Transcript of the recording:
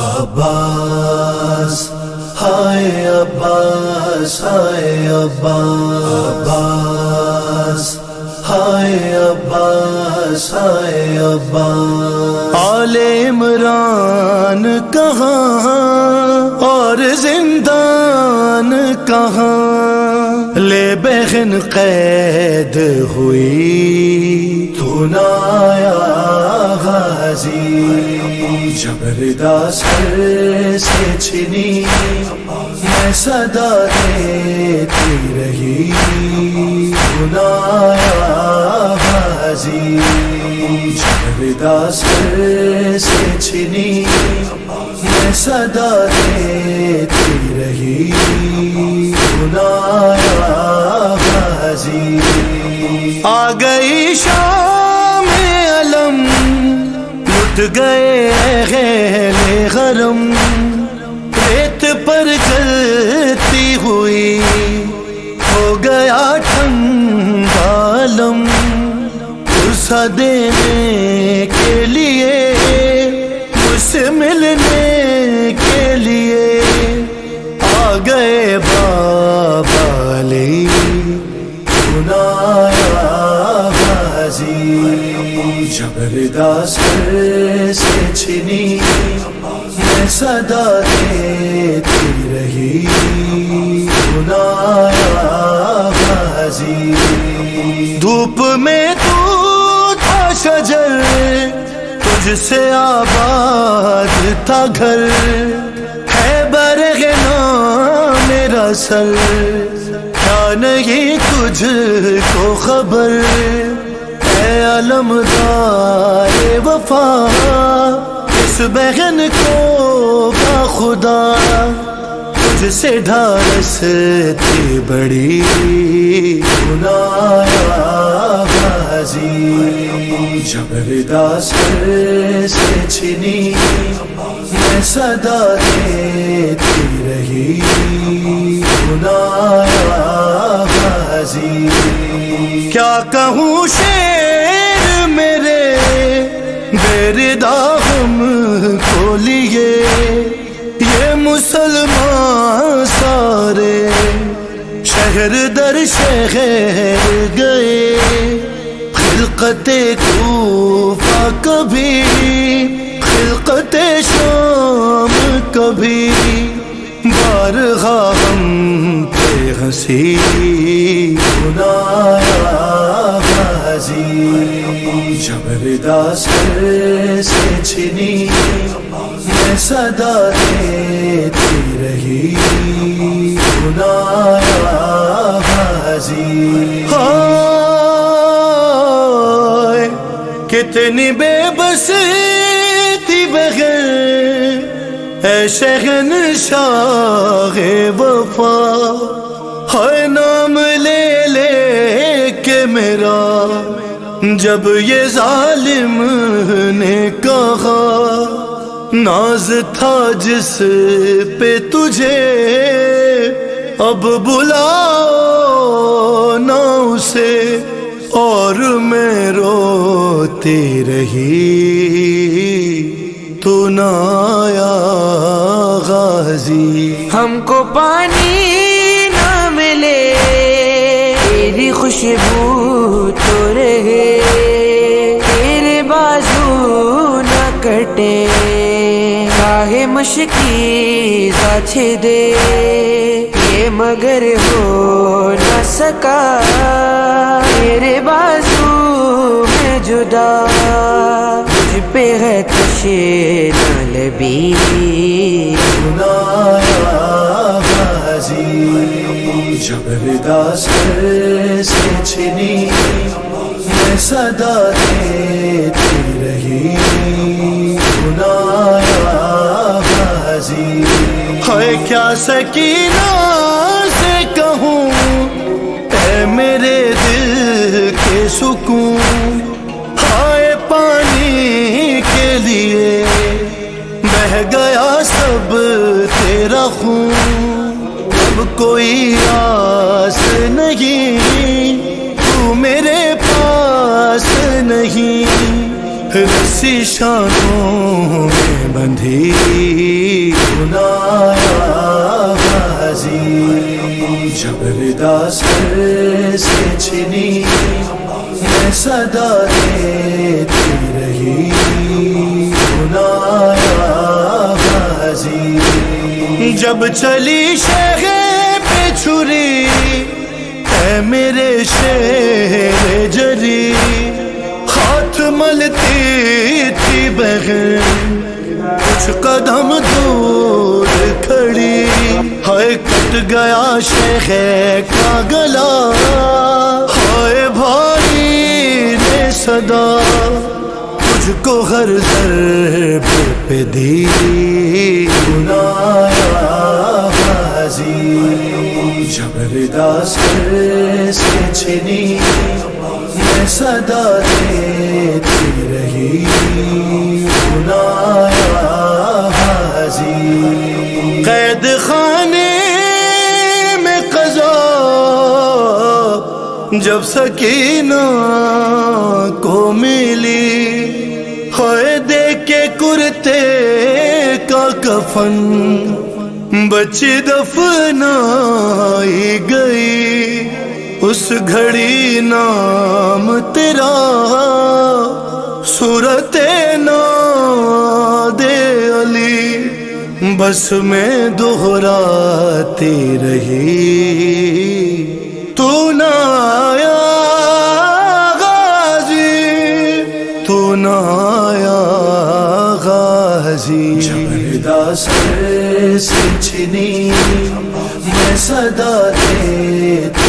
عباس ہائے عباس ہائے عباس ہائے عباس ہائے عباس آل عمران کہاں اور زندان کہاں لے بہن قید ہوئی تو نہ آیا غازی جبردہ سر سے چھنی میں صدا دیتی رہی تو نہ آیا غازی جبردہ سر سے چھنی میں صدا دیتی رہی تو نہ آیا غازی آ گئی شام علم لٹ گئے غیل غرم ریت پر چلتی ہوئی ہو گیا ٹھنڈا عالم غصہ دینے کے لیے مجھ سے ملنے کے لیے آ گئے بابا علی نہ آیا غازی جبردہ سر سے چھنی میں صدا دیتی رہی نہ آیا غازی دھوپ میں تو تھا شجر تجھ سے آباد تھا گھر ہے برغنا میرا سر کیا نہیں تجھ کو خبر اے علمدار وفا اس بہن کو کا خدا تجھ سے ڈھارس تھی بڑی نہ آیا غازی جبردہ سر سے چھنی میں صدا دیتی رہی نہ آیا غازی کیا کہوں شیر میرے بیردا ہم کو لیے یہ مسلمان سارے شہر در شہر گئے خلقت کوفہ کبھی خلقت شام کبھی بارگاہ ہم پہ ہنسی نہ آیا غازی جبردہ سر سے چھنی میں صدا دیتی رہی نہ آیا غازی ہائے کتنی بے بسی تھی بغیر اے شہنشاہ وفا ہے نام لے لے کے میرا جب یہ ظالم نے کہا ناز تھا جس پہ تجھے اب بلاؤ نہ اسے اور میں روتی رہی تو نہ آیا غازی ہم کو پانی نہ ملے تیری خوشبو تو رہے تیرے بازو نہ کٹے چاہے مشکیزہ چھدے یہ مگر ہو نہ سکا تیرے بازو میں جدا مجھ پہ ہے تشے نہ لبی نہ آیا غازی جبردہ سر سے چھنی میں صدا دیتی رہی نہ آیا غازی ہے کیا سکینہ سے کہوں اے میرے دل کے سکون ہائے پانی کے لیے بہہ گیا سب تیرا خون اب کوئی آس نہیں تو میرے پاس نہیں رسی شانوں میں بندھی سنایا غازی جب ردا سر سے چھنی میں صدا دیتی رہی سنایا غازی جب چلی شہ پہ چھری اے میرے شیر جری ہاتھ ملتی تھی بغیر کچھ قدم دور کھڑی ہائے کٹ گیا شیخ کا گلا ہائے بھائی نے صدا تجھ کو ہر ضرب پہ دی سنایا غازی جب ردا سر سے چھنی میں صدا دیتی رہی سنایا غازی قید خانے میں قضا جب سکینہ کو ملی ہوئے دیکھ کے کرتے کا کفن بچی دفنائی گئی اس گھڑی نام تیرا صورت ناد علی بس میں دہراتی رہی تو نہ آیا غازی تو نہ آیا غازی جب ردا سر سے چھنی میں صدا دیتی